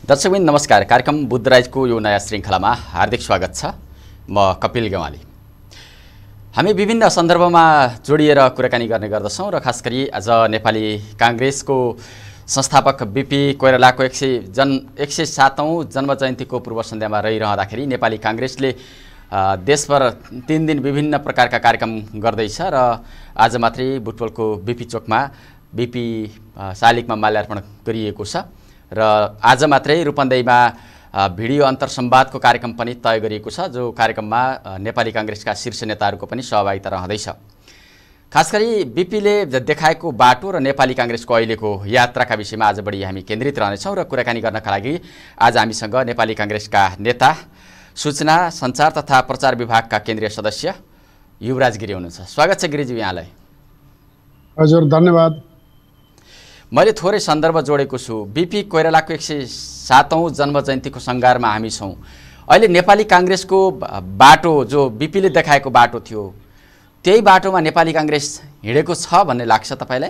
दर्शकबिन नमस्कार। कार्यक्रम बुद्धराजको यो नयाँ श्रृङ्खलामा हार्दिक स्वागत छ। म कपिल गेवाली। हामी विभिन्न सन्दर्भमा जोडिएर कुराकानी गर्ने गर्दछौँ र खास गरी आज नेपाली काङ्ग्रेसको संस्थापक बीपी कोइरालाको 107औं जन्म जयन्तीको पूर्व सन्ध्यामा रहिरहँदाखेरि नेपाली काङ्ग्रेसले देशभर 3 दिन विभिन्न प्रकारका कार्यक्रम गर्दैछ र आज मात्रै बुटवलको बीपी चोकमा बीपी शालिगमा माल्यार्पण गरिएको छ र आज मात्रै रूपन्देहीमा भिडियो अन्तर्संवादको कार्यक्रम पनि तय गरिएको छ, जो कार्यक्रममा नेपाली काङ्ग्रेसका शीर्ष नेताहरूको पनि सहभागिता रहँदैछ। खास गरी बीपीले देखाएको बाटो र नेपाली काङ्ग्रेसको अहिलेको यात्राका विषयमा आज बढी हामी केन्द्रित रहनेछौँ र कुराकानी गर्नका लागि आज हामीसँग नेपाली काङ्ग्रेसका नेता, सूचना सञ्चार तथा प्रचार विभागका केन्द्रीय सदस्य युवराज गिरी हुनुहुन्छ। स्वागत छ गिरिजी यहाँलाई। हजुर, धन्यवाद। मैले थोरै सन्दर्भ जोडेको छु। बीपी कोइरालाको 107औं जन्म जयन्तीको सङ्घारमा हामी छौँ। अहिले नेपाली काङ्ग्रेसको बाटो जो बीपीले देखाएको बाटो थियो, त्यही बाटोमा नेपाली काङ्ग्रेस हिँडेको छ भन्ने लाग्छ तपाईँलाई?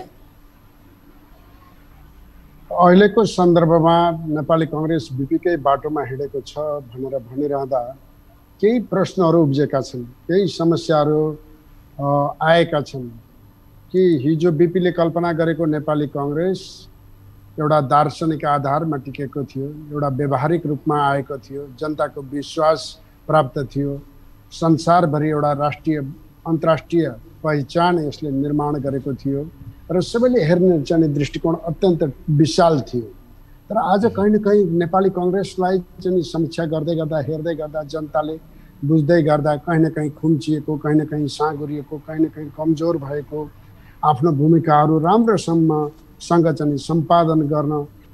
अहिलेको सन्दर्भमा नेपाली काङ्ग्रेस बीपीकै बाटोमा हिँडेको छ भनेर भनिरहँदा केही प्रश्नहरू उब्जेका छन्, केही समस्याहरू आएका छन् कि हिजो बीपीले कल्पना गरेको नेपाली काङ्ग्रेस एउटा दार्शनिक आधारमा टिकेको थियो, एउटा व्यावहारिक रूपमा आएको थियो, जनताको विश्वास प्राप्त थियो, संसारभरि एउटा राष्ट्रिय अन्तर्राष्ट्रिय पहिचान यसले निर्माण गरेको थियो र सबैले हेर्ने चाहिँ दृष्टिकोण अत्यन्त विशाल थियो। तर आज कहीँ न कहीँ नेपाली काङ्ग्रेसलाई चाहिँ समीक्षा गर्दै गर्दा, हेर्दै गर्दा, जनताले बुझ्दै गर्दा कहीँ न कहीँ खुम्चिएको, कहीँ न कहीँ साँगुरिएको, कहीँ न कहीँ कमजोर भएको, आफ्नो भूमिकाहरू राम्रोसँग चाहिँ सम्पादन गर्न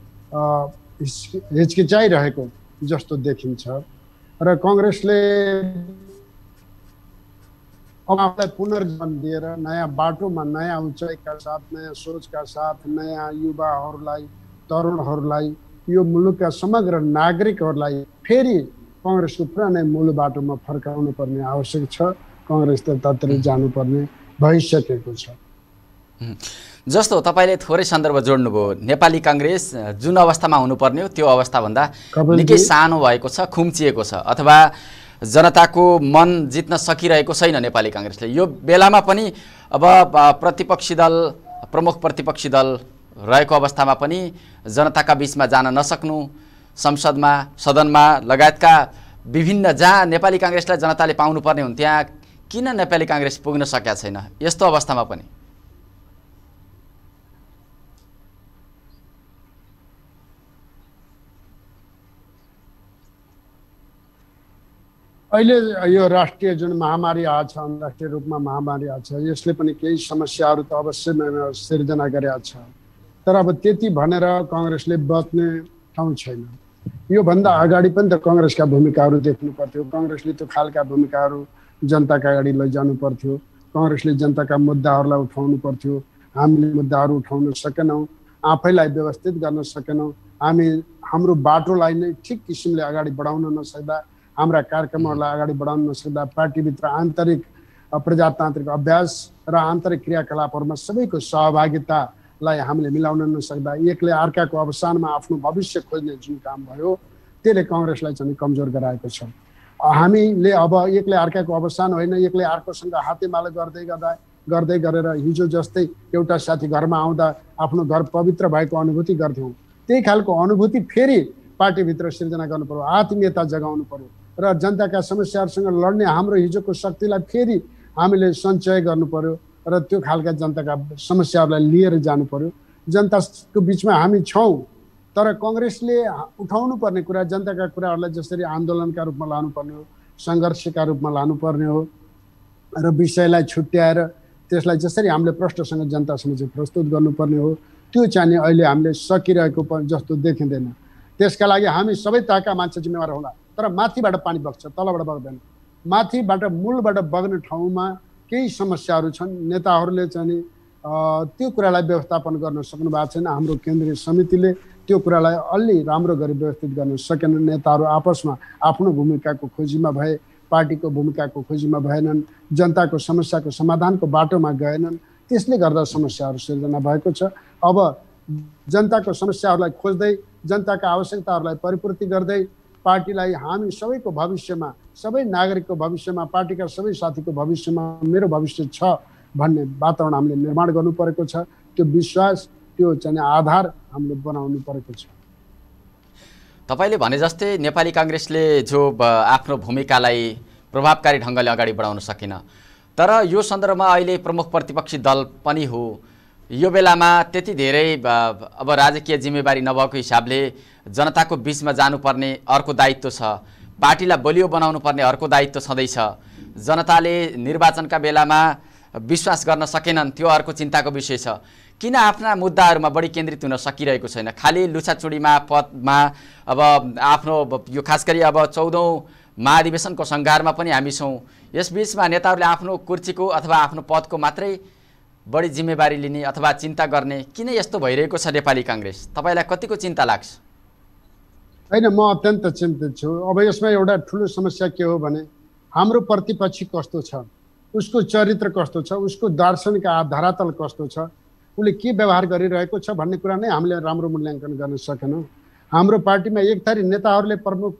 हिचकिचाइरहेको जस्तो देखिन्छ र काङ्ग्रेसले अब आफूलाई पुनर्जीवन दिएर नयाँ बाटोमा, नयाँ उचाइका साथ, नयाँ सोचका साथ, नयाँ युवाहरूलाई, तरुणहरूलाई, यो मुलुकका समग्र नागरिकहरूलाई फेरि काङ्ग्रेसको पुरानै मूल बाटोमा फर्काउनु पर्ने आवश्यक छ। काङ्ग्रेस तर्फ जानुपर्ने भइसकेको छ। जस्तो तपाईँले थोरै सन्दर्भ जोड्नुभयो, नेपाली काङ्ग्रेस जुन अवस्थामा हुनुपर्ने हो त्यो अवस्थाभन्दा निकै सानो भएको छ, खुम्चिएको छ, अथवा जनताको मन जित्न सकिरहेको छैन नेपाली काङ्ग्रेसले। यो बेलामा पनि अब प्रतिपक्षी दल, प्रमुख प्रतिपक्षी दल रहेको अवस्थामा पनि जनताका बीचमा जान नसक्नु, संसदमा, सदनमा लगायतका विभिन्न जहाँ नेपाली काङ्ग्रेसलाई जनताले पाउनुपर्ने हुन् त्यहाँ किन नेपाली काङ्ग्रेस पुग्न सकेका छैन? यस्तो अवस्थामा पनि अहिले यो राष्ट्रिय जुन महामारी आछ, अन्तर्राष्ट्रिय रूपमा महामारी आछ, यसले पनि केही समस्याहरू त अवश्य सिर्जना गरेका छ। तर अब त्यति भनेर काङ्ग्रेसले बच्ने ठाउँ छैन। योभन्दा अगाडि पनि त काङ्ग्रेसका भूमिकाहरू देख्नु पर्थ्यो। काङ्ग्रेसले त्यो खालका भूमिकाहरू जनताका अगाडि लैजानु पर्थ्यो। काङ्ग्रेसले जनताका मुद्दाहरूलाई उठाउनु पर्थ्यो। हामीले मुद्दाहरू उठाउन सकेनौँ, आफैलाई व्यवस्थित गर्न सकेनौँ। हामी हाम्रो बाटोलाई नै ठिक किसिमले अगाडि बढाउन नसक्दा, हाम्रा कार्यक्रमहरूलाई अगाडि बढाउन नसक्दा, पार्टीभित्र आन्तरिक प्रजातान्त्रिक अभ्यास र आन्तरिक क्रियाकलापहरूमा सबैको सहभागितालाई हामीले मिलाउन नसक्दा, एकले अर्काको अवसानमा आफ्नो भविष्य खोज्ने जुन काम भयो त्यसले काङ्ग्रेसलाई चाहिँ कमजोर गराएको छ। हामीले अब एकले अर्काको अवसान होइन, एकले अर्कोसँग हातेमालो गर्दै गरेर हिजो जस्तै एउटा साथी घरमा आउँदा आफ्नो घर पवित्र भएको अनुभूति गर्थ्यौँ, त्यही खालको अनुभूति फेरि पार्टीभित्र सिर्जना गर्नु पर्यो, आत्मीयता जगाउनु पर्यो र जनताका समस्याहरूसँग लड्ने हाम्रो हिजोको शक्तिलाई फेरि हामीले सञ्चय गर्नु पर्यो र त्यो खालका जनताका समस्याहरूलाई लिएर जानु पर्यो। जनताको बिचमा हामी छौँ, तर काङ्ग्रेसले उठाउनु पर्ने कुरा, जनताका कुराहरूलाई जसरी आन्दोलनका रूपमा लानुपर्ने हो, सङ्घर्षका रूपमा लानुपर्ने हो र विषयलाई छुट्याएर त्यसलाई जसरी हामीले प्रश्नसँग जनतासँग चाहिँ प्रस्तुत गर्नुपर्ने हो, त्यो चाहिँ अहिले हामीले सकिरहेको जस्तो देखिँदैन। त्यसका लागि हामी सबै तहका मान्छे जिम्मेवार होला, तर माथिबाट पानी बग्छ, तलबाट बग्दैन। माथिबाट मूलबाट बग्ने ठाउँमा केही समस्याहरू छन्। नेताहरूले चाहिँ त्यो कुरालाई व्यवस्थापन गर्न सक्नु भएको छैन। हाम्रो केन्द्रीय समितिले त्यो कुरालाई अलि राम्रो गरी व्यवस्थित गर्न सकेन। नेताहरू आपसमा आफ्नो भूमिकाको खोजीमा भए, पार्टीको भूमिकाको खोजीमा भएनन्, जनताको समस्याको समाधानको बाटोमा गएनन्। त्यसले गर्दा समस्याहरू सिर्जना भएको छ। अब जनताको समस्याहरूलाई खोज्दै जनताका आवश्यकताहरूलाई परिपूर्ति गर्दै पार्टीलाई हामी सबैको भविष्यमा, सबै नागरिकको भविष्यमा, पार्टीका सबै साथीको भविष्यमा मेरो भविष्य छ भन्ने वातावरण हामीले निर्माण गर्नु परेको छ। त्यो विश्वास, त्यो चाहिँ आधार हामीले बनाउनु परेको छ। तपाईले भने जस्तै नेपाली कांग्रेसले जो आफ्नो भूमिकालाई प्रभावकारी ढङ्गले अगाडि बढाउन सकेन, तर यो सन्दर्भमा अहिले प्रमुख प्रतिपक्षी दल पनि हो, यो बेलामा त्यति धेरै अब राजकीय जिम्मेवारी नभएको हिसाबले जनताको बीचमा जानुपर्ने अर्को दायित्व छ, पार्टीलाई बलियो बनाउनु पर्ने अर्को दायित्व छँदैछ। जनताले निर्वाचनका बेलामा विश्वास गर्न सकेनन्, त्यो अर्को चिन्ताको विषय छ। किन आफ्ना मुद्दाहरूमा बढी केन्द्रित हुन सकिरहेको छैन? खालि लुछाचुडीमा, पदमा, अब आफ्नो यो खास गरी अब 14औं महाधिवेशनको सङ्घारमा पनि हामी छौँ। यसबीचमा नेताहरूले आफ्नो कुर्सीको अथवा आफ्नो पदको मात्रै बढी जिम्मेवारी लिने अथवा चिन्ता गर्ने किन यस्तो भइरहेको छ नेपाली कांग्रेस? तपाईँलाई कतिको चिन्ता लाग्छ? होइन, म अत्यन्त चिन्तित छु। अब यसमा एउटा ठुलो समस्या के हो भने हाम्रो प्रतिपक्षी कस्तो छ, उसको चरित्र कस्तो छ, उसको दार्शनिक धरातल कस्तो छ, उसले के व्यवहार गरिरहेको छ भन्ने कुरा नै हामीले राम्रो मूल्याङ्कन गर्न सकेनौँ। हाम्रो पार्टीमा एक थरी नेताहरूले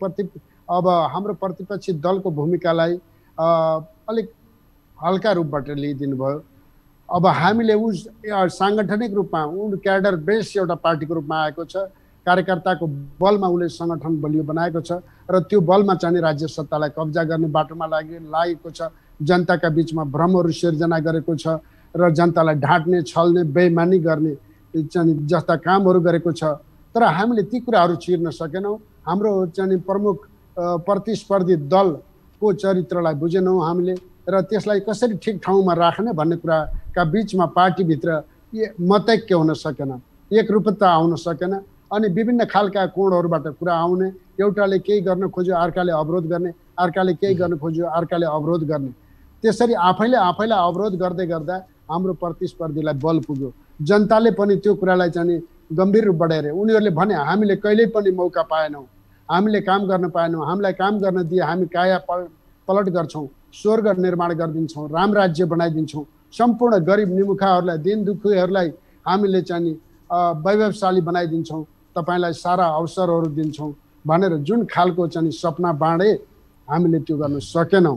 अब हाम्रो प्रतिपक्षी दलको भूमिकालाई अलिक हल्का रूपबाट लिइदिनु भयो। अब हामीले उस साङ्गठनिक रूपमा क्याडर बेस एउटा पार्टीको रूपमा आएको छ, कार्यकर्ताको बलमा उसले सङ्गठन बलियो बनाएको छ र त्यो बलमा चाहिँ राज्य सत्तालाई कब्जा गर्ने बाटोमा लागेको छ, जनताका बीचमा भ्रमहरू सिर्जना गरेको छ र जनतालाई ढाँट्ने, छल्ने, बेइमानी गर्ने चाहिँ जस्ता कामहरू गरेको छ। तर हामीले ती कुराहरू चिर्न सकेनौँ। हाम्रो चाहिँ प्रमुख प्रतिस्पर्धी दलको चरित्रलाई बुझेनौँ हामीले र त्यसलाई कसरी ठिक ठाउँमा राख्ने भन्ने कुराका बीचमा पार्टीभित्र मतैक्य हुन सकेन, एकरूपता आउन सकेन अनि विभिन्न खालका कोणहरूबाट कुरा आउने, एउटाले केही गर्न खोज्यो अर्काले अवरोध गर्ने, अर्काले केही गर्न खोज्यो अर्काले अवरोध गर्ने, त्यसरी आफैले अवरोध गर्दै गर्दा हाम्रो प्रतिस्पर्धीलाई बल पुग्यो। जनताले पनि त्यो कुरालाई चाहिँ गम्भीर रूप बढाएर उनीहरूले भने हामीले कहिल्यै पनि मौका पाएनौँ, हामीले काम गर्न पाएनौँ, हामीलाई काम गर्न दिए हामी काया पलट गर्छौँ, स्वर्ग निर्माण गरिदिन्छौँ, राम राज्य बनाइदिन्छौँ, सम्पूर्ण गरिब निमुखाहरूलाई, दिन दुखीहरूलाई हामीले चाहिँ वैभवशाली बनाइदिन्छौँ, तपाईँलाई सारा अवसरहरू दिन्छौँ भनेर जुन खालको चाहिँ सपना बाँडे हामीले त्यो गर्न सकेनौँ।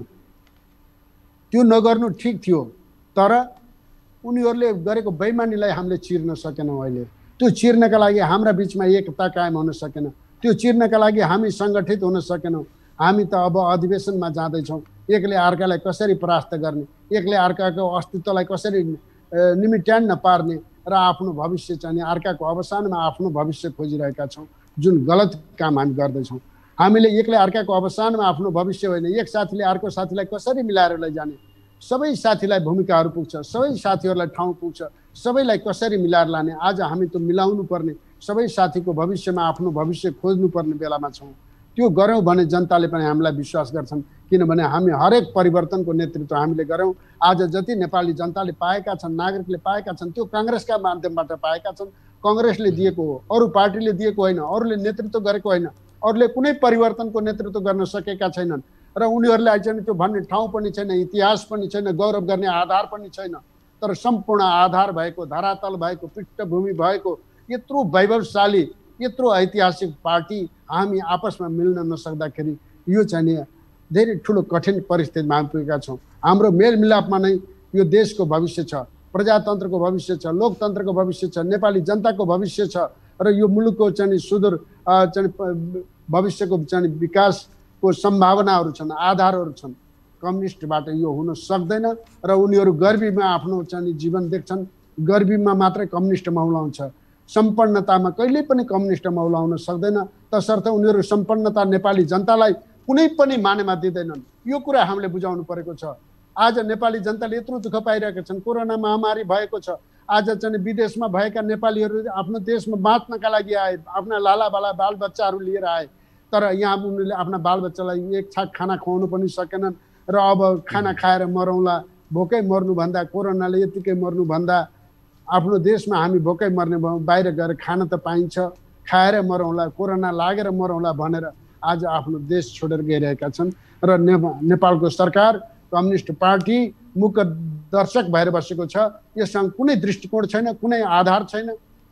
त्यो नगर्नु ठिक थियो, तर उनीहरूले गरेको बेइमानीलाई हामीले चिर्न सकेनौँ। अहिले त्यो चिर्नका लागि हाम्रा बिचमा एकता कायम हुन सकेन, त्यो चिर्नका लागि हामी सङ्गठित हुन सकेनौँ। हामी त अब अधिवेशनमा जाँदैछौँ, एकले अर्कालाई कसरी परास्त गर्ने, एकले अर्काको अस्तित्वलाई कसरी निमिट्यान्न पार्ने र आफ्नो भविष्य चाहिँ अर्काको अवसानमा आफ्नो भविष्य खोजिरहेका छौँ, जुन गलत काम हामी गर्दैछौँ। हामीले एकले अर्काको अवसानमा आफ्नो भविष्य होइन, एक साथीले अर्को साथीलाई कसरी मिलाएर लैजाने, सबै साथीलाई भूमिकाहरू पुग्छ, सबै साथीहरूलाई ठाउँ पुग्छ, सबैलाई कसरी मिलाएर लाने, आज हामी त मिलाउनु पर्ने, सबै साथीको भविष्यमा आफ्नो भविष्य खोज्नुपर्ने बेलामा छौँ। त्यो गऱ्यौँ भने जनताले पनि हामीलाई विश्वास गर्छन्, किनभने हामी हरेक परिवर्तनको नेतृत्व हामीले गऱ्यौँ। आज जति नेपाली जनताले पाएका छन्, नागरिकले पाएका छन्, त्यो काङ्ग्रेसका माध्यमबाट पाएका छन्। काङ्ग्रेसले दिएको हो, अरू पार्टीले दिएको होइन, अरूले नेतृत्व गरेको होइन, अरूले कुनै परिवर्तनको नेतृत्व गर्न सकेका छैनन् र उनीहरूलाई चाहिँ त्यो भन्ने ठाउँ पनि छैन, इतिहास पनि छैन, गौरव गर्ने आधार पनि छैन। तर सम्पूर्ण आधार भएको, धरातल भएको, पृष्ठभूमि भएको यत्रो वैभवशाली, यत्रो ऐतिहासिक पार्टी हामी आपसमा मिल्न नसक्दाखेरि यो चाहिँ धेरै ठुलो कठिन परिस्थितिमा हामी पुगेका छौँ। हाम्रो मेलमिलापमा नै यो देशको भविष्य छ, प्रजातन्त्रको भविष्य छ, लोकतन्त्रको भविष्य छ, नेपाली जनताको भविष्य छ र यो मुलुकको चाहिँ सुदूर चाहिँ भविष्यको चाहिँ विकासको सम्भावनाहरू छन्, आधारहरू छन्। कम्युनिस्टबाट यो हुन सक्दैन र उनीहरू गर्बीमा आफ्नो चाहिँ जीवन देख्छन्, गर्बीमा मात्रै कम्युनिस्ट मौलाउँछ, सम्पन्नतामा कहिल्यै पनि कम्युनिस्ट मौलाउन सक्दैन। तसर्थ उनीहरू सम्पन्नता नेपाली जनतालाई कुनै पनि मानेमा दिँदैनन्। यो कुरा हामीले बुझाउनु परेको छ। आज नेपाली जनताले यत्रो दुःख पाइरहेका छन्, कोरोना महामारी भएको छ, आज चाहिँ विदेशमा भएका नेपालीहरू आफ्नो देशमा बाँच्नका लागि आए, आफ्ना लालाबाला बालबच्चाहरू लिएर आए, तर यहाँ उनीहरूले आफ्ना बालबच्चालाई एक छाक खाना खुवाउनु पनि सकेनन् र अब खाना खाएर मरौँला, भोकै मर्नुभन्दा, कोरोनाले यतिकै मर्नुभन्दा आफ्नो देशमा हामी भोकै मर्ने भयौँ, बाहिर गएर खान त पाइन्छ, खाएर मरौँला, कोरोना लागेर मरौँला भनेर आज आफ्नो देश छोडेर गइरहेका छन् र नेपालको सरकार, कम्युनिस्ट पार्टी मुख दर्शक भएर बसेको छ। यससँग कुनै दृष्टिकोण छैन, कुनै आधार छैन।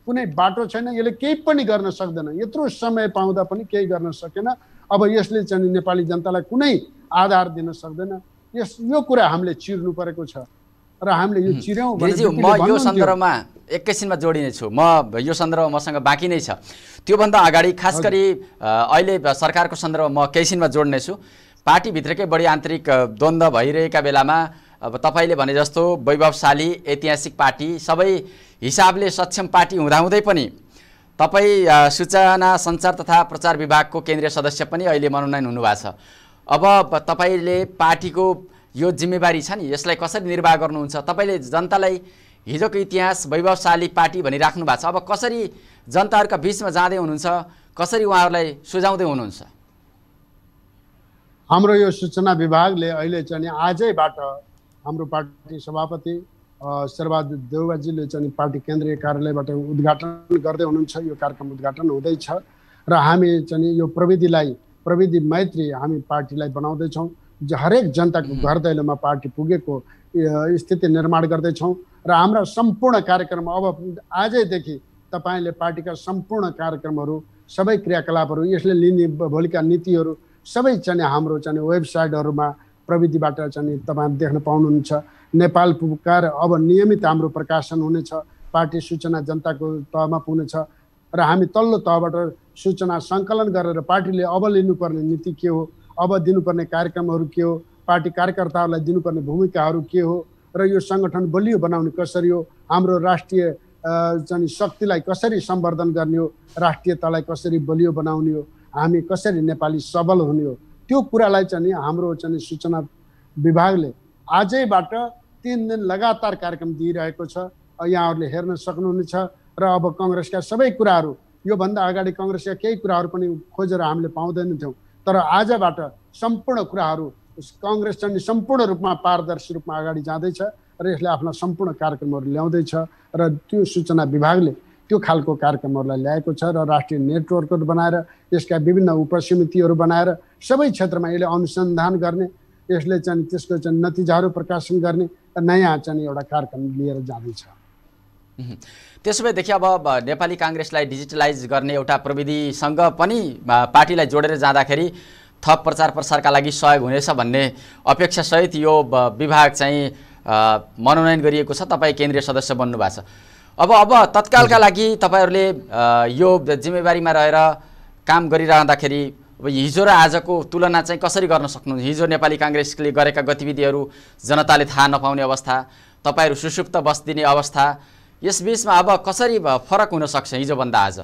कुनै बाटो छैन, यसले केही पनि गर्न सक्दैन। यत्रो समय पाउँदा पनि केही गर्न सकेन। अब यसले चाहिँ नेपाली जनतालाई कुनै आधार दिन सक्दैन। यो कुरा हामीले चिर्नु परेको छ र हामीले यो चिर्यौँ भने गिरिजी, म यो सन्दर्भमा एकैछिनमा जोडिने छु। यो सन्दर्भ मसँग बाँकी नै छ। त्योभन्दा अगाडि खास गरी अहिले सरकारको सन्दर्भ म केही छिनमा जोड्ने छु। पार्टीभित्रकै बढी आन्तरिक द्वन्द्व भइरहेका बेलामा अब तपाईँले भने जस्तो वैभवशाली ऐतिहासिक पार्टी, सबै हिसाबले सक्षम पार्टी हुँदाहुँदै पनि तपाईँ सूचना सञ्चार तथा प्रचार विभागको केन्द्रीय सदस्य पनि अहिले मनोनयन हुनुभएको छ। अब तपाईँले पार्टीको यो जिम्मेवारी छ नि, यसलाई कसरी निर्वाह गर्नुहुन्छ? तपाईँले जनतालाई हिजोको इतिहास वैभवशाली पार्टी भनिराख्नु भएको छ, अब कसरी जनताहरूका बिचमा जाँदै हुनुहुन्छ, कसरी उहाँहरूलाई सुझाउँदै हुनुहुन्छ? हाम्रो यो सूचना विभागले अहिले चाहिँ आजैबाट हाम्रो पार्टी सभापति शेरबहादुर देउवाजीले चाहिँ पार्टी केन्द्रीय कार्यालयबाट उद्घाटन गर्दै हुनुहुन्छ। यो कार्यक्रम उद्घाटन हुँदैछ र हामी चाहिँ यो प्रविधि मैत्री हामी पार्टीलाई बनाउँदैछौँ। हरेक जनताको घर दैलोमा पार्टी पुगेको स्थिति निर्माण गर्दैछौँ र हाम्रा सम्पूर्ण कार्यक्रम अब आजैदेखि तपाईँले पार्टीका सम्पूर्ण कार्यक्रमहरू, सबै क्रियाकलापहरू, यसले लिने भोलिका नीतिहरू सबै चाहिँ हाम्रो चाहिँ वेबसाइटहरूमा प्रविधिबाट चाहिँ तपाईँ देख्न पाउनुहुन्छ। नेपाल पुकार अब नियमित हाम्रो प्रकाशन हुनेछ। पार्टी सूचना जनताको तहमा पुग्नेछ र हामी तल्लो तहबाट सूचना सङ्कलन गरेर पार्टीले अब लिनुपर्ने नीति के हो, अब दिनुपर्ने कार्यक्रमहरू के हो, पार्टी कार्यकर्ताहरूलाई दिनुपर्ने भूमिकाहरू के हो र यो सङ्गठन बलियो बनाउने कसरी हो, हाम्रो राष्ट्रिय चाहिँ शक्तिलाई कसरी सम्वर्धन गर्ने हो, राष्ट्रियतालाई कसरी बलियो बनाउने हो, हामी कसरी नेपाली सबल हुने हो, त्यो कुरालाई चाहिँ हाम्रो चाहिँ सूचना विभागले आजैबाट 3 दिन लगातार कार्यक्रम दिइरहेको छ। यहाँहरूले हेर्न सक्नुहुनेछ र अब कङ्ग्रेसका सबै कुराहरू, योभन्दा अगाडि कङ्ग्रेसका केही कुराहरू पनि खोजेर हामीले पाउँदैनथ्यौँ, तर आजबाट सम्पूर्ण कुराहरू कङ्ग्रेस चाहिँ सम्पूर्ण रूपमा पारदर्शी रूपमा अगाडि जाँदैछ र यसले आफ्ना सम्पूर्ण कार्यक्रमहरू ल्याउँदैछ र त्यो सूचना विभागले त्यो खालको कार्यक्रमहरूलाई ल्याएको छ र राष्ट्रिय नेटवर्कहरू बनाएर यसका विभिन्न उपसमितिहरू बनाएर सबै क्षेत्रमा यसले अनुसन्धान गर्ने, यसले चाहिँ त्यसको चाहिँ नतिजाहरू प्रकाशन गर्ने नयाँ चाहिँ एउटा कार्यक्रम लिएर जाँदैछ। त्यसो भएदेखि अब नेपाली काङ्ग्रेसलाई डिजिटलाइज गर्ने एउटा प्रविधिसँग पनि पार्टीलाई जोडेर जाँदाखेरि थप प्रचार प्रसारका लागि सहयोग हुनेछ भन्ने अपेक्षासहित यो विभाग चाहिँ मनोनयन गरिएको छ। तपाईँ केन्द्रीय सदस्य बन्नु भएको छ। अब तत्कालका लागि तपाईँहरूले यो जिम्मेवारीमा रहेर काम गरिरहँदाखेरि अब हिजो र आजको तुलना चाहिँ कसरी गर्न सक्नुहुन्छ? हिजो नेपाली काङ्ग्रेसले गरेका गतिविधिहरू जनताले थाहा नपाउने अवस्था, तपाईँहरू सुसुप्त बस्दिने अवस्था, यस बीचमा अब कसरी फरक हुन सक्छ हिजोभन्दा आज?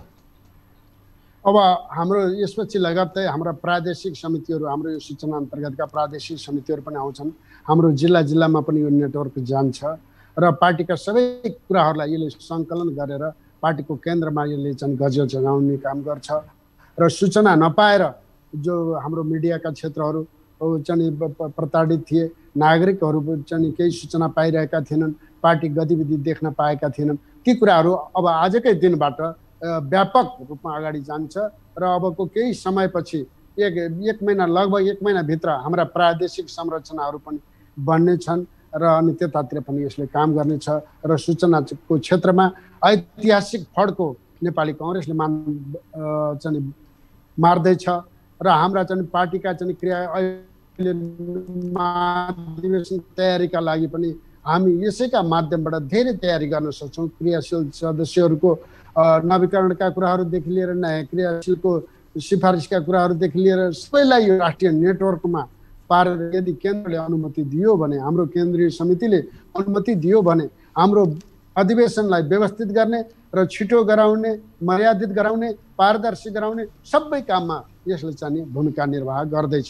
अब हाम्रो यसपछि लगत्तै हाम्रा प्रादेशिक समितिहरू, हाम्रो यो सूचना अन्तर्गतका प्रादेशिक समितिहरू पनि आउँछन्। हाम्रो जिल्लामा पनि यो नेटवर्क जान्छ र पार्टीका सबै कुराहरूलाई यसले सङ्कलन गरेर पार्टीको केन्द्रमा यसले चाहिँ गजल जगाउने काम गर्छ र सूचना नपाएर जो हाम्रो मिडियाका क्षेत्रहरू चाहिँ प्रताडित थिए, नागरिकहरू चाहिँ केही सूचना पाइरहेका थिएनन्, पार्टी गतिविधि देख्न पाएका थिएनन्, ती कुराहरू अब आजकै दिनबाट व्यापक रूपमा अगाडि जान्छ र अबको केही समयपछि एक महिना लगभग 1 महिनाभित्र हाम्रा प्रादेशिक संरचनाहरू पनि बन्ने छन् र अनि त्यतातिर पनि यसले काम गर्नेछ र सूचनाको क्षेत्रमा ऐतिहासिक फड्को नेपाली कङ्ग्रेसले चाहिँ मार्दैछ र हाम्रा चाहिँ पार्टीका चाहिँ क्रिया अहिले महाधिवेशन तयारीका लागि पनि हामी यसैका माध्यमबाट धेरै तयारी गर्न सक्छौँ। क्रियाशील सदस्यहरूको नवीकरणका कुराहरूदेखि लिएर नयाँ क्रियाशीलको सिफारिसका कुराहरूदेखि लिएर सबैलाई यो राष्ट्रिय नेटवर्कमा पारेर यदि केन्द्रले अनुमति दियो भने, हाम्रो केन्द्रीय समितिले अनुमति दियो भने हाम्रो अधिवेशनलाई व्यवस्थित गर्ने र छिटो गराउने, मर्यादित गराउने, पारदर्शी गराउने सबै काममा यसले चाहिँ भूमिका निर्वाह गर्दैछ।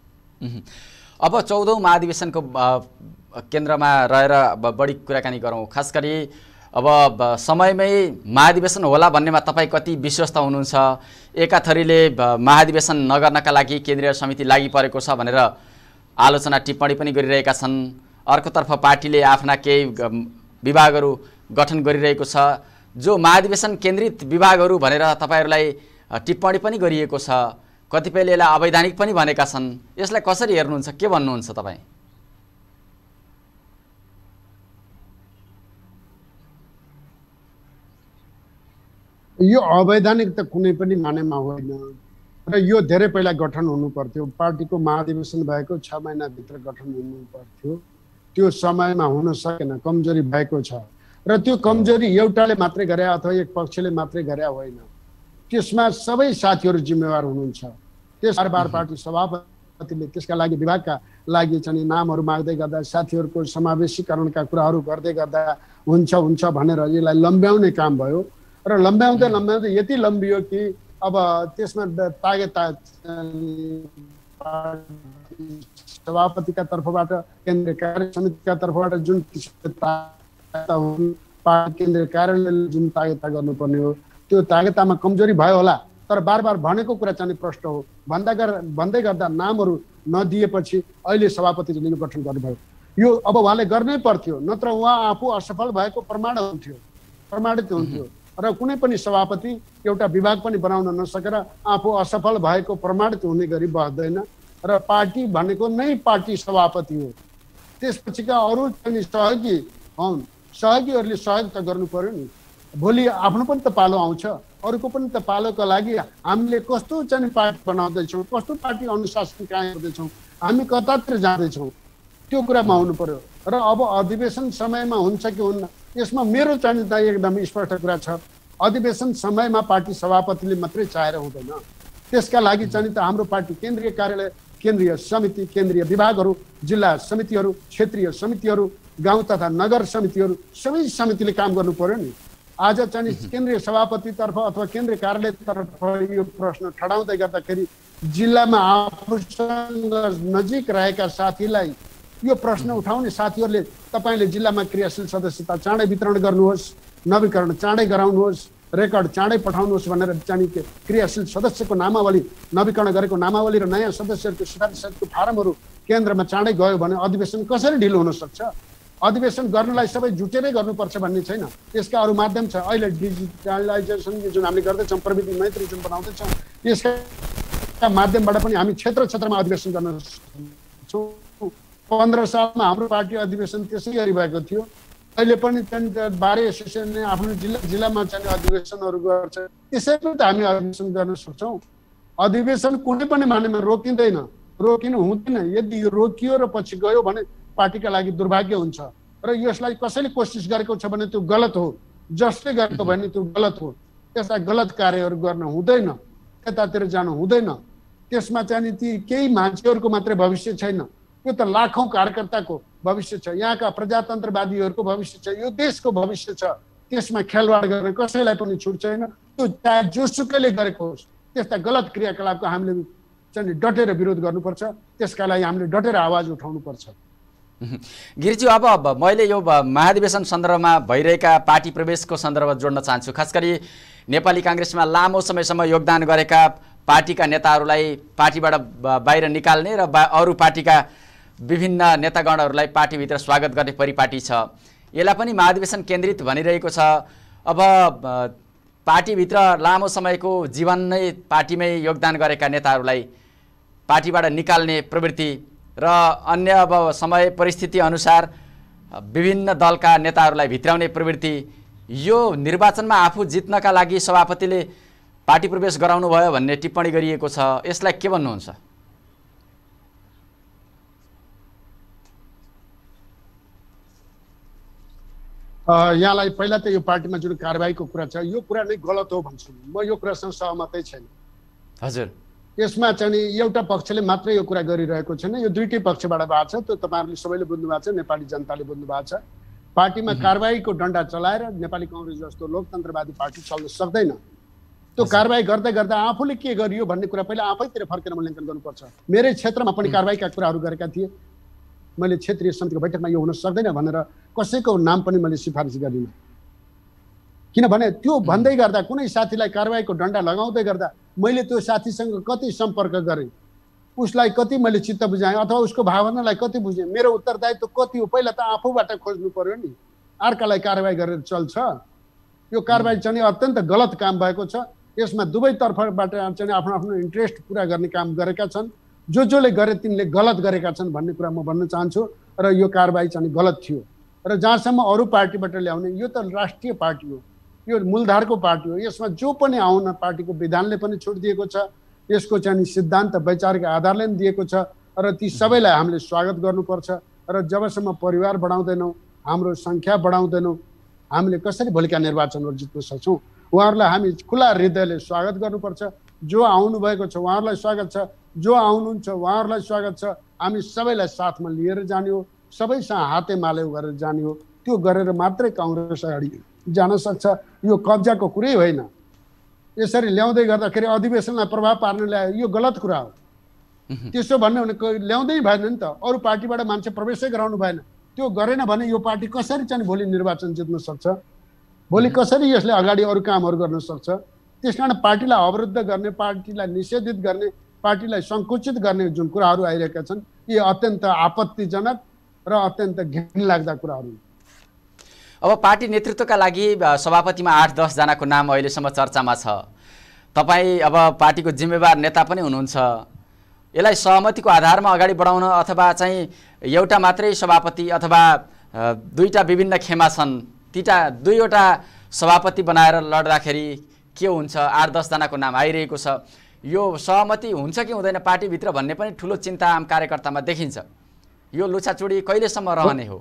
अब 14औं महाधिवेशनको केन्द्रमा रहेर बढी कुराकानी गरौँ। खास गरी अब समयमै महाधिवेशन होला भन्नेमा तपाईँ कति विश्वस्त हुनुहुन्छ? एका थरीले महाधिवेशन नगर्नका लागि केन्द्रीय समिति लागि परेको छ भनेर आलोचना टिप्पणी पनि गरिरहेका छन्। अर्कोतर्फ पार्टीले आफ्ना केही विभागहरू गठन गरिरहेको छ, जो महाधिवेशन केन्द्रित विभागहरू भनेर तपाईँहरूलाई टिप्पणी पनि गरिएको छ। कतिपयले यसलाई अवैधानिक पनि भनेका छन्। यसलाई कसरी हेर्नुहुन्छ, के भन्नुहुन्छ तपाईँ? यो अवैधानिक त कुनै पनि मानेमा होइन र यो धेरै पहिला गठन हुनु पर्थ्यो। पार्टीको महाधिवेशन भएको 6 महिनाभित्र गठन हुनु पर्थ्यो। त्यो समयमा हुन सकेन, कमजोरी भएको छ र त्यो कमजोरी एउटाले मात्रै गरे अथवा एक पक्षले मात्रै गरे होइन। त्यसमा सबै साथीहरू जिम्मेवार हुनुहुन्छ। त्यस बार पार्टी सभापतिले त्यसका लागि विभागका लागि चाहिँ नामहरू माग्दै गर्दा, साथीहरूको समावेशीकरणका कुराहरू गर्दै गर्दा हुन्छ भनेर यसलाई लम्ब्याउने काम भयो र लम्ब्याउँदै यति लम्बियो कि अब त्यसमा सभापतिका तर्फबाट, केन्द्रीय कार्य समितिका तर्फबाट जुन केन्द्रीय कार्यालयले जुन तागेता गर्नुपर्ने हो त्यो तागेतामा कमजोरी भयो होला। तर बार भनेको कुरा चाहिँ प्रष्ट हो। भन्दै गर्दा नामहरू नदिएपछि अहिले सभापतिले गठन गर्नुभयो। यो अब उहाँले गर्नै पर्थ्यो, नत्र उहाँ आफू असफल भएको प्रमाणित हुन्थ्यो र कुनै पनि सभापति एउटा विभाग पनि बनाउन नसकेर आफू असफल भएको प्रमाणित हुने गरी बस्दैन र पार्टी भनेको नै पार्टी सभापति हो। त्यसपछिका अरू चाहिँ सहयोगी हुन्, सहयोगीहरूले सहयोग त गर्नु पर्यो नि। भोलि आफ्नो पनि त पालो आउँछ, अरूको पनि त पालोको लागि हामीले कस्तो चाहिँ पार्टी बनाउँदैछौँ, कस्तो पार्टी अनुशासन कायम गर्दैछौँ, हामी कतातिर जाँदैछौँ, त्यो कुरामा हुनु पर्यो। र अब अधिवेशन समयमा हुन्छ कि हुन्न, यसमा मेरो चाहिँ एकदम स्पष्ट कुरा छ। अधिवेशन समयमा पार्टी सभापतिले मात्रै चाहेर हुँदैन। त्यसका लागि चाहिँ त हाम्रो पार्टी केन्द्रीय कार्यालय, केन्द्रीय समिति, केन्द्रीय विभागहरू, जिल्ला समितिहरू, क्षेत्रीय समितिहरू, गाउँ तथा नगर समितिहरू, सबै समितिले काम गर्नु पर्यो नि। आज चाहिँ केन्द्रीय सभापतितर्फ अथवा केन्द्रीय कार्यालयतर्फ यो प्रश्न ठडाउँदै गर्दाखेरि जिल्लामा आफूसँग नजिक रहेका साथीलाई यो प्रश्न उठाउने साथीहरूले तपाईँले जिल्लामा क्रियाशील सदस्यता चाँडै वितरण गर्नुहोस्, नवीकरण चाँडै गराउनुहोस्, रेकर्ड चाँडै पठाउनुहोस् भनेर चाहिँ क्रियाशील सदस्यको नामावली, नवीकरण गरेको नामावली र नयाँ सदस्यहरूको सिफारिसको फारमहरू केन्द्रमा चाँडै गयो भने अधिवेशन कसरी ढिलो हुन सक्छ? अधिवेशन गर्नलाई सबै जुटेरै गर्नुपर्छ भन्ने छैन। यसका अरू माध्यम छ। अहिले डिजिटलाइजेसन जुन हामीले गर्दैछौँ, प्रविधि मैत्री जुन बनाउँदैछौँ, यसका माध्यमबाट पनि हामी क्षेत्रमा अधिवेशन गर्न सक्छौँ। 15 सालमा हाम्रो पार्टी अधिवेशन त्यसै गरी भएको थियो। अहिले पनि बार एसोसिएसनले आफ्नो जिल्लामा चाहिँ अधिवेशनहरू गर्छ, त्यसै पनि त हामी अधिवेशन गर्न सक्छौँ। अधिवेशन कुनै पनि मानेमा रोकिनु हुँदैन। यदि रोकियो र पछि गयो भने पार्टीका लागि दुर्भाग्य हुन्छ र यसलाई कसैले कोसिस गरेको छ भने त्यो गलत हो, जसले गरेको भने त्यो गलत हो। त्यसलाई गलत कार्यहरू गर्न हुँदैन, त्यतातिर जानु हुँदैन। त्यसमा चाहिँ ती केही मान्छेहरूको मात्रै भविष्य छैन, यो त लाखौँ कार्यकर्ताको भविष्य छ, यहाँका प्रजातन्त्रवादीहरूको भविष्य छ, यो देशको भविष्य छ। त्यसमा खेलवाड गर्ने कसैलाई पनि छुट छैन। त्यो चाहे जोसुकैले गरेको होस्, त्यस्ता गलत क्रियाकलापको हामीले चाहिँ डटेर विरोध गर्नुपर्छ। त्यसका लागि हामीले डटेर आवाज उठाउनुपर्छ। गिरिज्यू, अब मैले यो महाधिवेशन सन्दर्भमा भइरहेका पार्टी प्रवेशको सन्दर्भ जोड्न चाहन्छु। खास गरी नेपाली काङ्ग्रेसमा लामो समयसम्म योगदान गरेका पार्टीका नेताहरूलाई पार्टीबाट बाहिर निकाल्ने र अरू पार्टीका विभिन्न नेतागणहरूलाई पार्टीभित्र स्वागत गर्ने परिपाटी छ। यसलाई पनि महाधिवेशन केन्द्रित भनिरहेको छ। अब पार्टीभित्र लामो समयको जीवन नै पार्टीमै योगदान गरेका नेताहरूलाई पार्टीबाट निकाल्ने प्रवृत्ति र अन्य अब समय परिस्थिति अनुसार विभिन्न दलका नेताहरूलाई भित्राउने प्रवृत्ति, यो निर्वाचनमा आफू जित्नका लागि सभापतिले पार्टी प्रवेश गराउनु भयो भन्ने टिप्पणी गरिएको छ। यसलाई के भन्नुहुन्छ? यहाँलाई पहिला त यो पार्टीमा जुन कारबाहीको कुरा छ, यो कुरा नै गलत हो भन्छु म। यो कुरासँग सहमतै छैन। हजुर, यसमा चाहिँ एउटा पक्षले मात्रै यो कुरा गरिरहेको छैन, यो दुईटै पक्षबाट भएको छ। त्यो तपाईँहरूले सबैले बुझ्नु भएको छ, नेपाली जनताले बुझ्नु भएको छ। पार्टीमा कारबाहीको डन्डा चलाएर नेपाली काङ्ग्रेस जस्तो लोकतन्त्रवादी पार्टी चल्न सक्दैन। त्यो कारबाही गर्दै गर्दा आफूले के गरियो भन्ने कुरा पहिला आफैतिर फर्केर मूल्याङ्कन गर्नुपर्छ। मेरै क्षेत्रमा पनि कारबाहीका कुराहरू गरेका थिए, मैले क्षेत्रीय समितिको बैठकमा यो हुन सक्दैन भनेर कसैको नाम पनि मैले सिफारिस गरिनँ। किनभने त्यो भन्दै गर्दा कुनै साथीलाई कारबाहीको डन्डा लगाउँदै गर्दा मैले त्यो साथीसँग कति सम्पर्क गरेँ, उसलाई कति मैले चित्त बुझाएँ अथवा उसको भावनालाई कति बुझेँ, मेरो उत्तरदायित्व कति हो, पहिला त आफूबाट खोज्नु पर्यो नि। अर्कालाई कारबाही गरेर चल्छ? यो कारबाही चाहिँ अत्यन्त गलत काम भएको छ। यसमा दुवै तर्फबाट चाहिँ आफ्नो आफ्नो इन्ट्रेस्ट पुरा गर्ने काम गरेका छन्। जसले गरे तिनले गलत गरेका छन् भन्ने कुरा म भन्न चाहन्छु। र यो कारबाही चाहिँ गलत थियो। र जहाँसम्म अरू पार्टीबाट ल्याउने, यो त राष्ट्रिय पार्टी हो, यो मूलधारको पार्टी हो, यसमा जो पनि आउन पार्टीको विधानले पनि छुट दिएको छ, यसको चाहिँ सिद्धान्त वैचारिक आधारले पनि दिएको छ र ती सबैलाई हामीले स्वागत गर्नुपर्छ। र जबसम्म परिवार बढाउँदैनौँ, हाम्रो सङ्ख्या बढाउँदैनौँ, हामीले कसरी भोलिका निर्वाचनहरू जित्न सक्छौँ? उहाँहरूलाई हामी खुला हृदयले स्वागत गर्नुपर्छ। जो आउनुभएको छ उहाँहरूलाई स्वागत छ, जो आउनुहुन्छ उहाँहरूलाई स्वागत छ। हामी सबैलाई साथमा लिएर जाने हो, सबैसँग हाते मालेउ गरेर जाने हो। त्यो गरेर मात्रै काङ्ग्रेस अगाडि जान सक्छ। यो कब्जाको कुरै होइन। यसरी ल्याउँदै गर्दाखेरि अधिवेशनलाई प्रभाव पार्न ल्यायो, यो गलत कुरा हो। त्यसो भन्नु भने ल्याउँदै भएन नि त, अरू पार्टीबाट मान्छे प्रवेशै गराउनु भएन। त्यो गरेन भने यो पार्टी कसरी चाहिँ भोलि निर्वाचन जित्न सक्छ? भोलि कसरी यसले अगाडि अरू कामहरू गर्न सक्छ? त्यसकारण पार्टीलाई अवरुद्ध गर्ने, पार्टीलाई निषेधित गर्ने, पार्टीलाई सङ्कुचित गर्ने जुन कुराहरू आइरहेका छन्, यी अत्यन्त आपत्तिजनक र अत्यन्त घिनलाग्दा कुराहरू। अब पार्टी नेतृत्वका लागि सभापतिमा 8-10 जनाको नाम अहिलेसम्म चर्चामा छ। तपाईँ अब पार्टीको जिम्मेवार नेता पनि हुनुहुन्छ। यसलाई सहमतिको आधारमा अगाडि बढाउन अथवा चाहिँ एउटा मात्रै सभापति अथवा दुईटा विभिन्न खेमा छन्, तीटा दुईवटा सभापति बनाएर लड्दाखेरि के हुन्छ? 8-10 जनाको नाम आइरहेको छ। यो सहमति हुन्छ कि हुँदैन पार्टीभित्र भन्ने पनि ठुलो चिन्ता आम कार्यकर्तामा देखिन्छ। यो लुछाचुडी कहिलेसम्म रहने हो?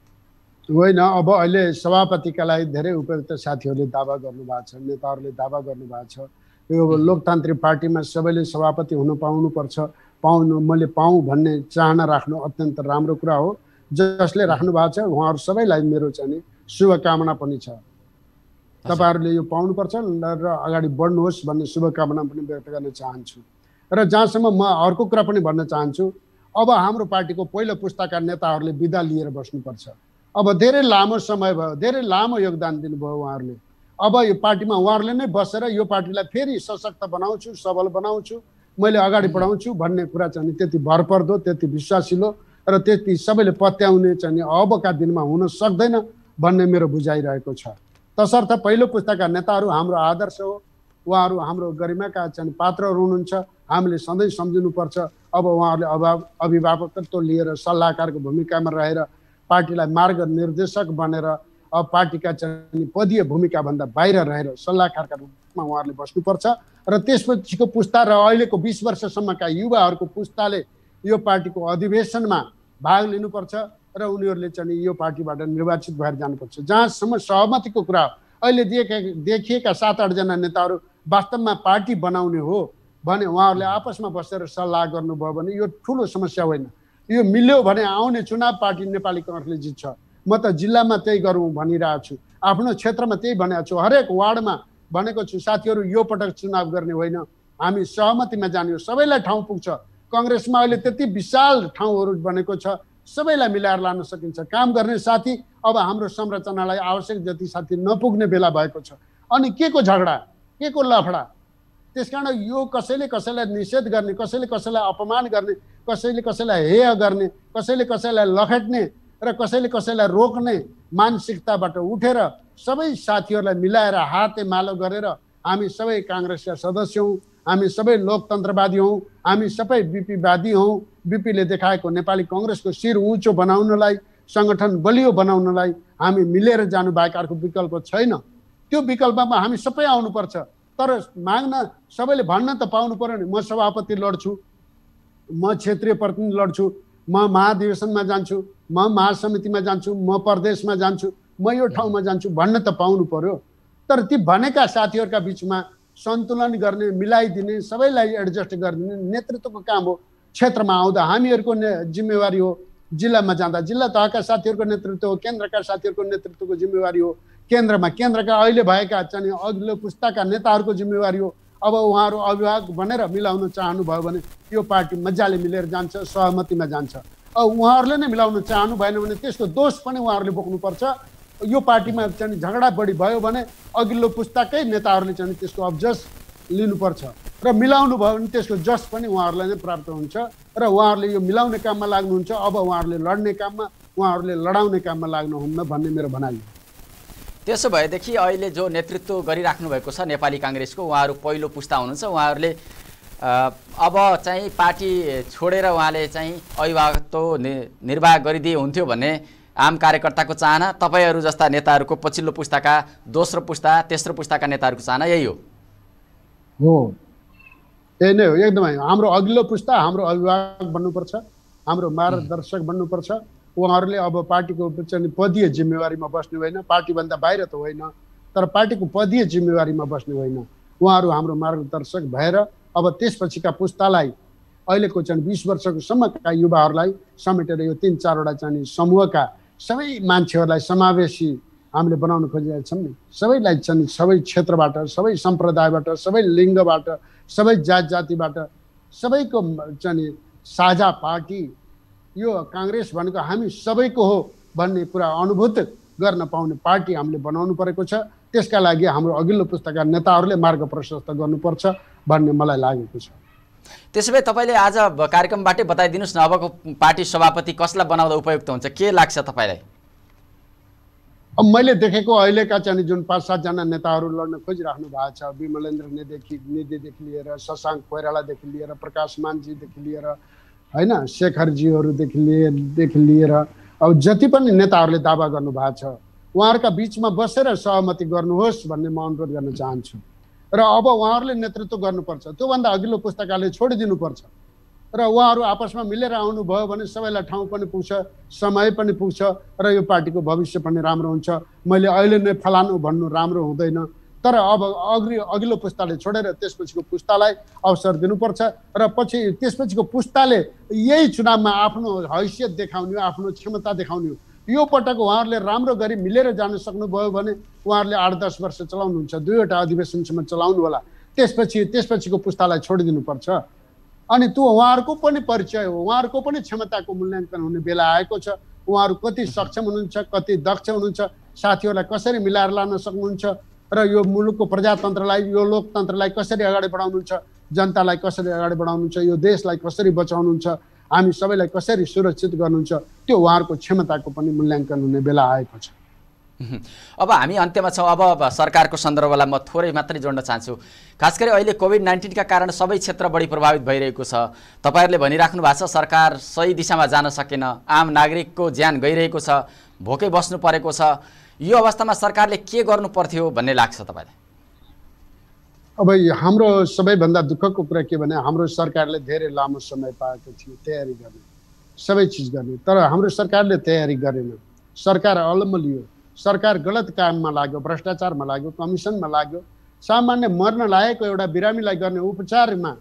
होइन, अब अहिले सभापतिका लागि धेरै उपयुक्त साथीहरूले दावा गर्नुभएको छ, नेताहरूले दावा गर्नुभएको छ। यो लोकतान्त्रिक पार्टीमा सबैले सभापति हुन पाउनुपर्छ, मैले पाऊँ भन्ने चाहना राख्नु अत्यन्त राम्रो कुरा हो। जसले राख्नु भएको छ उहाँहरू सबैलाई मेरो चाहिँ शुभकामना पनि छ। तपाईँहरूले यो पाउनुपर्छ र अगाडि बढ्नुहोस् भन्ने शुभकामना पनि व्यक्त गर्न चाहन्छु। र जहाँसम्म म अर्को कुरा पनि भन्न चाहन्छु, अब हाम्रो पार्टीको पहिलो पुस्ताका नेताहरूले बिदा लिएर बस्नुपर्छ। अब धेरै लामो समय भयो, धेरै लामो योगदान दिनुभयो उहाँहरूले। अब यो पार्टीमा उहाँहरूले नै बसेर यो पार्टीलाई फेरि सशक्त बनाउँछु, सबल बनाउँछु, मैले अगाडि बढाउँछु भन्ने कुरा चाहिँ त्यति भरपर्दो, त्यति विश्वासिलो र त्यति सबैले पत्याउने चाहिँ अबका दिनमा हुन सक्दैन भन्ने मेरो बुझाइरहेको छ। तसर्थ पहिलो पुस्ताका नेताहरू हाम्रो आदर्श हो, उहाँहरू हाम्रो गरिमाका चाहिँ पात्रहरू हुनुहुन्छ। हामीले सधैँ सम्झिनुपर्छ। अब उहाँहरूले अभिभावकत्व लिएर सल्लाहकारको भूमिकामा रहेर पार्टीलाई मार्ग निर्देशक बनेर अब पार्टीका चाहिँ पदीय भूमिकाभन्दा बाहिर रहेर सल्लाहकारका रूपमा उहाँहरूले बस्नुपर्छ। र त्यसपछिको पुस्ता र अहिलेको 20 वर्षसम्मका युवाहरूको पुस्ताले यो पार्टीको अधिवेशनमा भाग लिनुपर्छ र उनीहरूले चाहिँ यो पार्टीबाट निर्वाचित भएर जानुपर्छ। जहाँसम्म सहमतिको कुरा अहिले देखिएका 7-8 जना नेताहरू वास्तवमा पार्टी बनाउने हो भने उहाँहरूले आपसमा बसेर सल्लाह गर्नुभयो भने यो ठुलो समस्या होइन। यो मिल्यो भने आउने चुनाव पार्टी नेपाली काङ्ग्रेसले जित्छ। म त जिल्लामा त्यही गरौँ भनिरहेको छु, आफ्नो क्षेत्रमा त्यही भनेको छु, हरेक वार्डमा भनेको छु साथीहरू यो पटक चुनाव गर्ने होइन, हामी सहमतिमा जाने हो, सबैलाई ठाउँ पुग्छ। काङ्ग्रेसमा अहिले त्यति विशाल ठाउँहरू बनेको छ, सबैलाई मिलाएर लान सकिन्छ। काम गर्ने साथी अब हाम्रो संरचनालाई आवश्यक जति साथी नपुग्ने बेला भएको छ। अनि के को झगडा, के को लफडा? त्यसकारण यो कसैले कसैलाई निषेध गर्ने, कसैले कसैलाई अपमान गर्ने, कसैले कसैलाई हेय गर्ने, कसैले कसैलाई लखेट्ने र कसैले कसैलाई रोक्ने मानसिकताबाट उठेर सबै साथीहरूलाई मिलाएर हाते मालो गरेर हामी सबै काङ्ग्रेसका सदस्य हौँ, हामी सबै लोकतन्त्रवादी हौँ, हामी सबै बिपीवादी हौँ। बिपीले देखाएको नेपाली काङ्ग्रेसको शिर उँचो बनाउनलाई, सङ्गठन बलियो बनाउनलाई हामी मिलेर जानु बाहेक अर्को विकल्प छैन। त्यो विकल्पमा हामी सबै आउनुपर्छ। तर माग्न सबैले भन्न त पाउनु पर्यो नि, म सभापति लड्छु, म क्षेत्रीय प्रतिनिधि लड्छु, म महाधिवेशनमा जान्छु, म महासमितिमा जान्छु, म प्रदेशमा जान्छु, म यो ठाउँमा जान्छु भन्न त पाउनु पर्यो। तर ती भनेका साथीहरूका बिचमा सन्तुलन गर्ने, मिलाइदिने, सबैलाई एडजस्ट गरिदिने नेतृत्वको काम हो। क्षेत्रमा आउँदा हामीहरूको जिम्मेवारी हो, जिल्लामा जाँदा जिल्ला तहका साथीहरूको नेतृत्व हो, केन्द्रका साथीहरूको नेतृत्वको जिम्मेवारी हो, केन्द्रका अहिले भएका चाहिँ अघिल्लो पुस्ताका नेताहरूको जिम्मेवारी हो। अब उहाँहरू अभिभावक बनेर मिलाउन चाहनुभयो भने यो पार्टी मजाले मिलेर जान्छ, सहमतिमा जान्छ। अब उहाँहरूले नै मिलाउन चाहनु भएन भने त्यसको दोष पनि उहाँहरूले बोक्नुपर्छ। यो पार्टीमा चाहिँ झगडा बढी भयो भने अघिल्लो पुस्ताकै नेताहरूले चाहिँ त्यसको अब्जस लिनुपर्छ र मिलाउनु भयो भने त्यसको जस पनि उहाँहरूलाई नै प्राप्त हुन्छ र उहाँहरूले यो मिलाउने काममा लाग्नुहुन्छ। अब उहाँहरूले लड्ने काममा, उहाँहरूले लडाउने काममा लाग्नुहुन्न भन्ने मेरो भनाइ हो। त्यसो भएदेखि अहिले जो नेतृत्व गरिराख्नु भएको छ नेपाली काङ्ग्रेसको, उहाँहरू पहिलो पुस्ता हुनुहुन्छ, उहाँहरूले अब चाहिँ पार्टी छोडेर उहाँले चाहिँ अभिभावकत्व निर्वाह गरिदिए हुन्थ्यो भन्ने आम कार्यकर्ताको चाहना, तपाईहरू जस्ता नेताहरूको पछिल्लो पुस्ताका, दोस्रो पुस्ता, तेस्रो पुस्ताका नेताहरूको चाहना यही हो? यही नै हो एकदमै। हाम्रो अघिल्लो पुस्ता हाम्रो अभिभावक बन्नुपर्छ, हाम्रो मार्गदर्शक बन्नुपर्छ। उहाँहरूले अब पार्टीको चाहिँ पदीय जिम्मेवारीमा बस्ने होइन, पार्टीभन्दा बाहिर त होइन, तर पार्टीको पदीय जिम्मेवारीमा बस्ने होइन। उहाँहरू हाम्रो मार्गदर्शक भएर अब त्यसपछिका पुस्तालाई, अहिलेको चाहिँ 20 वर्षको सम्मका युवाहरूलाई समेटेर यो 3-4वटा चाहिँ समूहका सबै मान्छेहरूलाई समावेशी हामीले बनाउन खोजिरहेका छौँ नि। सबैलाई चाहिँ सबै क्षेत्रबाट, सबै सम्प्रदायबाट, सबै लिङ्गबाट, सबै जात जातिबाट, सबैको चाहिँ साझा पार्टी यो काङ्ग्रेस भनेको हामी सबैको हो भन्ने कुरा अनुभूत गर्न पाउने पार्टी हामीले बनाउनु परेको छ। त्यसका लागि हाम्रो अघिल्लो पुस्ताका नेताहरूले मार्ग प्रशस्त गर्नुपर्छ भन्ने मलाई लागेको छ। त्यसो भए तपाईँले आज कार्यक्रमबाटै बताइदिनुहोस् न, अबको पार्टी सभापति कसलाई बनाउँदा उपयुक्त हुन्छ, के लाग्छ तपाईँलाई? अब मैले देखेको अहिलेका चाहिँ जुन 5-7 जना नेताहरू लड्न खोजिराख्नु भएको छ, विमलेन्द्र निधिदेखि लिएर, शशाङ्क कोइरालादेखि लिएर, प्रकाश मानजीदेखि लिएर, होइन, शेखरजीहरूदेखि लिएर अब जति पनि नेताहरूले दावा गर्नुभएको छ, उहाँहरूका बिचमा बसेर सहमति गर्नुहोस् भन्ने म अनुरोध गर्न चाहन्छु। र अब उहाँहरूले नेतृत्व गर्नुपर्छ, त्योभन्दा अघिल्लो पुस्तकाले छोडिदिनुपर्छ र उहाँहरू आपसमा मिलेर आउनुभयो भने सबैलाई ठाउँ पनि पुग्छ, समय पनि पुग्छ र यो पार्टीको भविष्य पनि राम्रो हुन्छ। मैले अहिले नै फलानु भन्नु राम्रो हुँदैन, तर अब अघिल्लो पुस्ताले छोडेर त्यसपछिको पुस्तालाई अवसर दिनुपर्छ र पछि त्यसपछिको पुस्ताले यही चुनावमा आफ्नो हैसियत देखाउने हो, आफ्नो क्षमता देखाउने हो। यो पटक उहाँहरूले राम्रो गरी मिलेर जान सक्नुभयो भने उहाँहरूले 8-10 वर्ष चलाउनुहुन्छ, 2वटा अधिवेशनसम्म चलाउनु होला। त्यसपछिको पुस्तालाई छोडिदिनुपर्छ। अनि त्यो उहाँहरूको पनि परिचय हो, उहाँहरूको पनि क्षमताको मूल्याङ्कन हुने बेला आएको छ। उहाँहरू कति सक्षम हुनुहुन्छ, कति दक्ष हुनुहुन्छ, साथीहरूलाई कसरी मिलाएर लान सक्नुहुन्छ र यो मुलुकको प्रजातन्त्रलाई, यो लोकतन्त्रलाई कसरी अगाडि बढाउनुहुन्छ, जनतालाई कसरी अगाडि बढाउनुहुन्छ, यो देशलाई कसरी बचाउनुहुन्छ, हामी सबैलाई कसरी सुरक्षित गर्नुहुन्छ, त्यो उहाँहरूको क्षमताको पनि मूल्याङ्कन हुने बेला आएको छ। अब हामी अन्त्यमा छौँ। अब सरकारको सन्दर्भलाई म थोरै मात्रै जोड्न चाहन्छु। खास गरी अहिले कोभिड-19 का कारण सबै क्षेत्र बढी प्रभावित भइरहेको छ। तपाईँहरूले भनिराख्नु भएको छ सरकार सही दिशामा जान सकेन, आम नागरिकको ज्यान गइरहेको छ, भोकै बस्नु परेको छ। यो अवस्थामा सरकारले के गर्नु पर्थ्यो भन्ने लाग्छ तपाईँलाई? अब हाम्रो सबैभन्दा दुःखको कुरा के भने हाम्रो सरकारले धेरै लामो समय पाएको थियो तयारी गर्ने, सबै चिज गर्ने, तर हाम्रो सरकारले तयारी गरेन। सरकार अलमलियो, सरकार गलत काममा लाग्यो, भ्रष्टाचारमा लाग्यो, कमिसनमा लाग्यो। सामान्य मर्न लागेको एउटा बिरामीलाई गर्ने उपचारमा,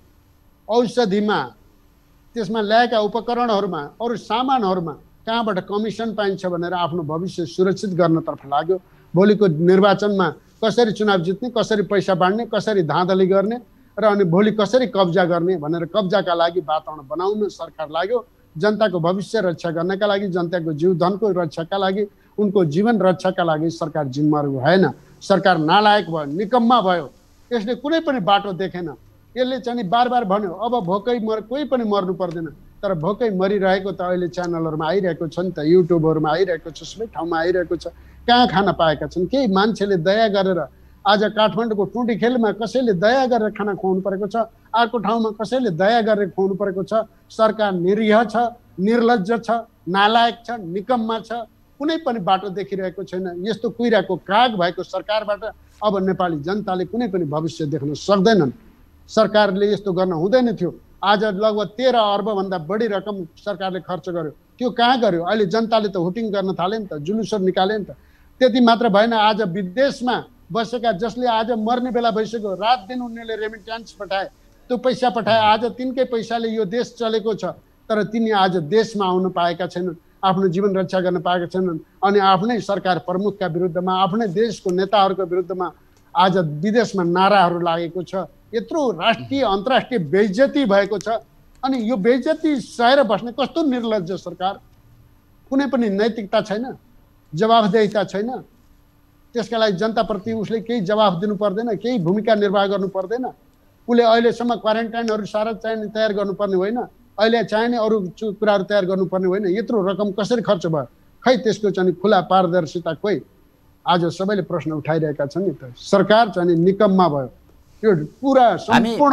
औषधिमा, त्यसमा ल्याएका उपकरणहरूमा, अरू सामानहरूमा कहाँबाट कमिसन पाइन्छ भनेर आफ्नो भविष्य सुरक्षित गर्नतर्फ लाग्यो। भोलिको निर्वाचनमा कसरी चुनाव जित्ने, कसरी पैसा बाँड्ने, कसरी धाँधली गर्ने र अनि भोलि कसरी कब्जा गर्ने भनेर कब्जाका लागि वातावरण बनाउन सरकार लाग्यो। जनताको भविष्य रक्षा गर्नका लागि, जनताको जीवधनको रक्षाका लागि, उनको जीवन रक्षाका लागि सरकार जिम्मेवार भएन। सरकार नालायक भयो, निकम्मा भयो। यसले कुनै पनि बाटो देखेन। यसले चाहिँ बार भन्यो अब भोकै कोही पनि मर्नु पर्दैन, तर भोकै मरिरहेको त अहिले च्यानलहरूमा आइरहेको छ नि त, युट्युबहरूमा आइरहेको छ, सबै ठाउँमा आइरहेको छ। कहाँ खान पाएका छन्? केही मान्छेले दया गरेर आज काठमाडौँको टुँडिखेलमा कसैले दया गरेर खाना खुवाउनु परेको छ, अर्को ठाउँमा कसैले दया गरेर खुवाउनु परेको छ। सरकार निरीह छ, निर्लज्ज छ, नालायक छ, निकम्मा छ, कुनै पनि बाटो देखिरहेको छैन। यस्तो कुहिराको काग भएको सरकारबाट अब नेपाली जनताले कुनै पनि भविष्य देख्न सक्दैनन्। सरकारले यस्तो गर्न हुँदैन थियो। आज लगभग 13 अर्बभन्दा बढी रकम सरकारले खर्च गर्यो। त्यो कहाँ गर्यो? अहिले जनताले त हुटिङ गर्न थाले नि त, जुलुसहरू निकाले नि त। त्यति मात्र भएन, आज विदेशमा बसेका जसले आज मर्ने बेला भइसक्यो, रात दिन उनीहरूले रेमिट्यान्स पठाए, त्यो पैसा पठाए, आज तिनकै पैसाले यो देश चलेको छ, तर तिनी आज देशमा आउन पाएका छैनन्, आफ्नो जीवन रक्षा गर्न पाएका छैनन्। अनि आफ्नै सरकार प्रमुखका विरुद्धमा, आफ्नै देशको नेताहरूको विरुद्धमा आज विदेशमा नाराहरू लागेको छ। यत्रो राष्ट्रिय अन्तर्राष्ट्रिय बेइज्जती भएको छ। अनि यो बेइज्जती सहेर बस्ने कस्तो निर्लज्ज सरकार! कुनै पनि नैतिकता छैन, जवाफदेहिता छैन। त्यसका लागि जनताप्रति उसले केही जवाफ दिनु पर्दैन, केही भूमिका निर्वाह गर्नु पर्दैन। उसले अहिलेसम्म क्वारेन्टाइनहरू सारा चाहिने तयार गर्नुपर्ने होइन, अहिले चाहिने अरू कुराहरू तयार गर्नुपर्ने होइन। यत्रो रकम कसरी खर्च भयो? खै त्यसको चाहिँ खुला पारदर्शिता खोइ? आज सबैले प्रश्न उठाइरहेका छन् नि त। सरकार चाहिँ निकम्मा भयो, यो पुरा सम्पूर्ण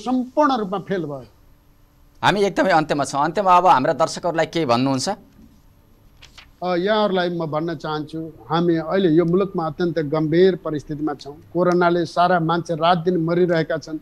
रूपमा फेल भयो। हामी एकदमै अन्त्यमा छौँ। अन्त्यमा अब हाम्रा दर्शकहरूलाई केही भन्नुहुन्छ? यहाँहरूलाई म भन्न चाहन्छु, हामी अहिले यो मुलुकमा अत्यन्त गम्भीर परिस्थितिमा छौँ। कोरोनाले सारा मान्छे रात दिन मरिरहेका छन्।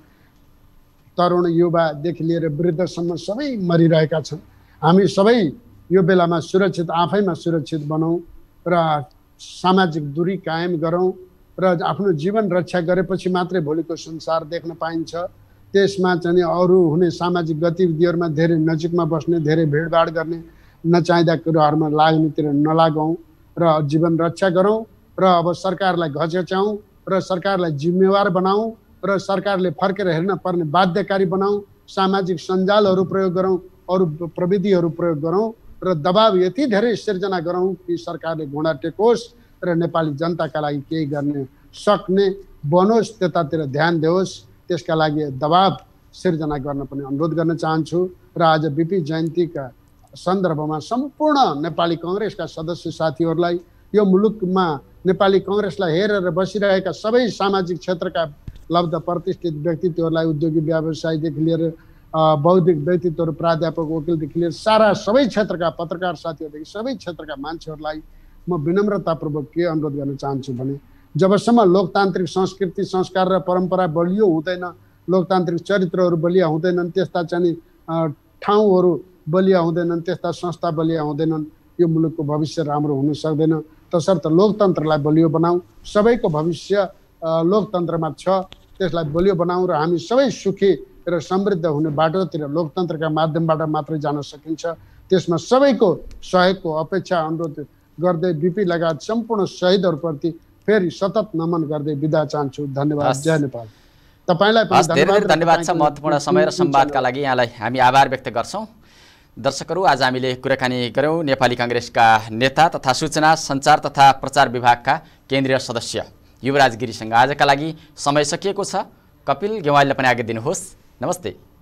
तरुण युवादेखि लिएर वृद्धसम्म सबै मरिरहेका छन्। हामी सबै यो बेलामा सुरक्षित, आफैमा सुरक्षित बनौँ र सामाजिक दूरी कायम गरौँ र आफ्नो जीवन रक्षा गरेपछि मात्रै भोलिको संसार देख्न पाइन्छ। त्यसमा चाहिँ अरू हुने सामाजिक गतिविधिहरूमा धेरै नजिकमा बस्ने, धेरै भिडभाड गर्ने, नचाहिँदा कुराहरूमा लाग्नेतिर नलागौँ र जीवन रक्षा गरौँ र अब सरकारलाई घच्याउँ र सरकारलाई जिम्मेवार बनाऊँ र सरकारले फर्केर हेर्न पर्ने बाध्यकारी बनाऊँ। सामाजिक सञ्जालहरू प्रयोग गरौँ, अरू प्रविधिहरू प्रयोग गरौँ र दबाब यति धेरै सिर्जना गरौँ कि सरकारले घुँडा टेकोस् र नेपाली जनताका लागि केही गर्ने सक्ने बनोस्, त्यतातिर ध्यान देओस्। त्यसका लागि दबाब सिर्जना गर्न पनि अनुरोध गर्न चाहन्छु। र आज बिपी जयन्तीका सन्दर्भमा सम्पूर्ण नेपाली कङ्ग्रेसका सदस्य साथीहरूलाई, यो मुलुकमा नेपाली कङ्ग्रेसलाई हेरेर बसिरहेका सबै सामाजिक क्षेत्रका लब्ध प्रतिष्ठित व्यक्तित्वहरूलाई, उद्योगी व्यवसायीदेखि लिएर बौद्धिक व्यक्तित्वहरू, प्राध्यापक, वकिलदेखि लिएर सारा सबै क्षेत्रका पत्रकार साथीहरूदेखि सबै क्षेत्रका मान्छेहरूलाई म विनम्रतापूर्वक के अनुरोध गर्न चाहन्छु भने, जबसम्म लोकतान्त्रिक संस्कृति, संस्कार र परम्परा बलियो हुँदैन, लोकतान्त्रिक चरित्रहरू बलिया हुँदैनन्, त्यस्ता चाहिँ ठाउँहरू बलिया हुँदैनन्, त्यस्ता संस्था बलिया हुँदैनन्, यो मुलुकको भविष्य राम्रो हुन सक्दैन। तसर्थ लोकतन्त्रलाई बलियो बनाऊ। सबैको भविष्य लोकतन्त्रमा छ, त्यसलाई बलियो बनाऊ र हामी सबै सुखी र समृद्ध हुने बाटोतिर लोकतन्त्रका माध्यमबाट मात्रै जान सकिन्छ। त्यसमा सबैको सहयोगको अपेक्षा अनुरोध गर्दै बिपी लगायत सम्पूर्ण शहीदहरूप्रति फेरि सतत नमन गर्दै बिदा चाहन्छु। धन्यवाद। जय नेपाल। तपाईँलाई पनि धेरै धन्यवाद छ महत्त्वपूर्ण समय र संवादका लागि। यहाँलाई हामी आभार व्यक्त गर्छौँ। दर्शकहरू, आज हामीले कुराकानी गऱ्यौँ नेपाली काङ्ग्रेसका नेता तथा सूचना सञ्चार तथा प्रचार विभागका केन्द्रीय सदस्य युवराज गिरीसँग। आजका लागि समय सकिएको छ। कपिल गेवालीलाई पनि आज्ञा दिनुहोस्। नमस्ते।